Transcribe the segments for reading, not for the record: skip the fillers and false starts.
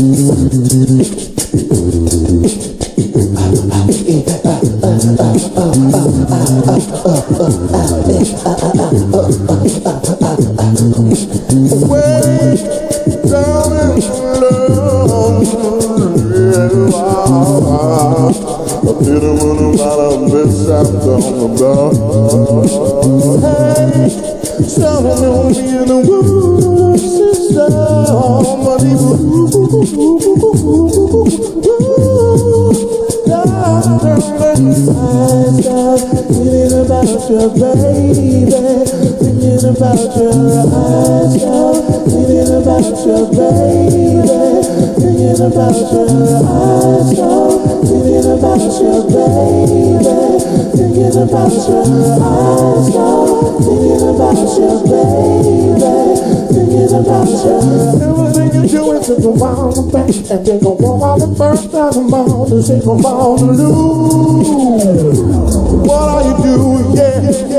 And they gon' walk out the first time I'm on the single ball to lose. What are you doing? Yeah.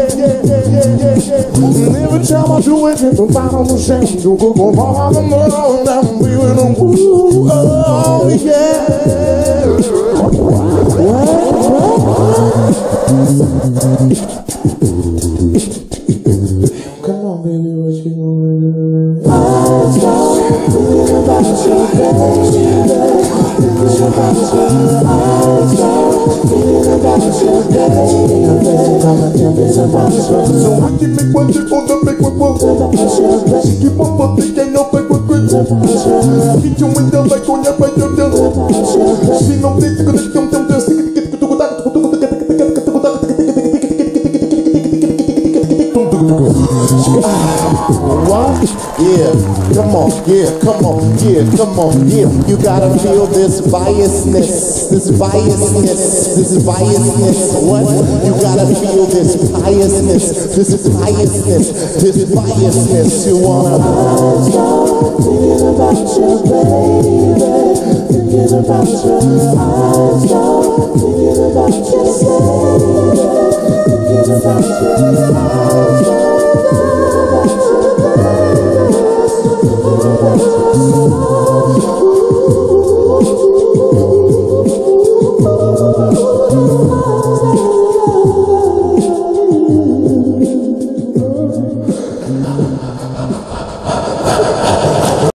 And every time I do it, it's about on the same. You go all the more, and I'm feeling a woo. Oh, yeah. Come on, baby, what you gonna do? Come on, you gotta feel this biasness, what? You gotta feel this biasness, you wanna thinking about you, baby, thinking about you, thinking about you, thinking about you,